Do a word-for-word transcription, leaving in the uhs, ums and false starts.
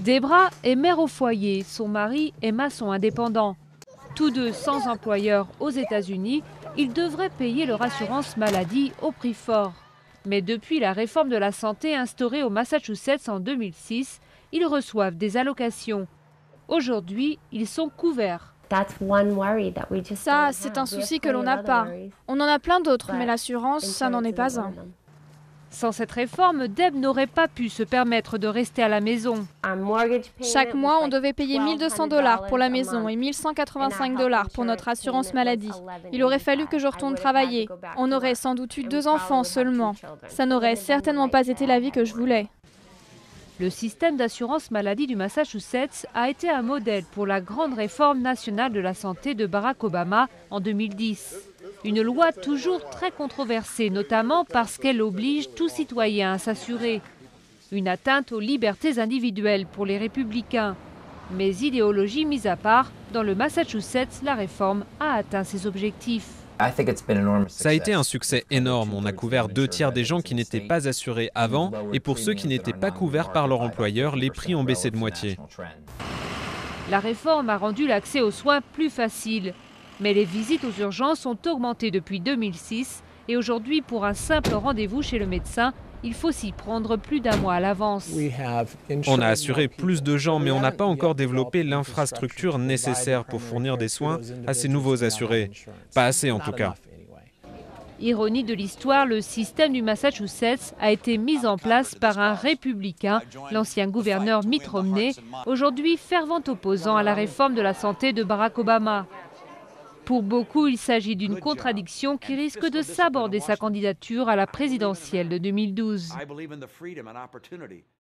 Debra est mère au foyer, son mari est maçon indépendant. Tous deux sans employeur aux États-Unis, ils devraient payer leur assurance maladie au prix fort. Mais depuis la réforme de la santé instaurée au Massachusetts en deux mille six, ils reçoivent des allocations. Aujourd'hui, ils sont couverts. Ça, c'est un souci que l'on n'a pas. On en a plein d'autres, mais l'assurance, ça n'en est pas un. Sans cette réforme, Deb n'aurait pas pu se permettre de rester à la maison. Chaque mois, on devait payer mille deux cents dollars pour la maison et mille cent quatre-vingt-cinq dollars pour notre assurance maladie. Il aurait fallu que je retourne travailler. On aurait sans doute eu deux enfants seulement. Ça n'aurait certainement pas été la vie que je voulais. Le système d'assurance maladie du Massachusetts a été un modèle pour la grande réforme nationale de la santé de Barack Obama en deux mille dix. Une loi toujours très controversée, notamment parce qu'elle oblige tout citoyen à s'assurer. Une atteinte aux libertés individuelles pour les républicains. Mais idéologie mise à part, dans le Massachusetts, la réforme a atteint ses objectifs. Ça a été un succès énorme. On a couvert deux tiers des gens qui n'étaient pas assurés avant, et pour ceux qui n'étaient pas couverts par leur employeur, les prix ont baissé de moitié. La réforme a rendu l'accès aux soins plus facile. Mais les visites aux urgences ont augmenté depuis deux mille six et aujourd'hui, pour un simple rendez-vous chez le médecin, il faut s'y prendre plus d'un mois à l'avance. On a assuré plus de gens, mais on n'a pas encore développé l'infrastructure nécessaire pour fournir des soins à ces nouveaux assurés. Pas assez en tout cas. Ironie de l'histoire, le système du Massachusetts a été mis en place par un républicain, l'ancien gouverneur Mitt Romney, aujourd'hui fervent opposant à la réforme de la santé de Barack Obama. Pour beaucoup, il s'agit d'une contradiction qui risque de saborder sa candidature à la présidentielle de deux mille douze.